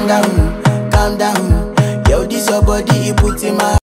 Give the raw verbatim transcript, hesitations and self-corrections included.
calm down, calm down. Yo, this your body, it puts in my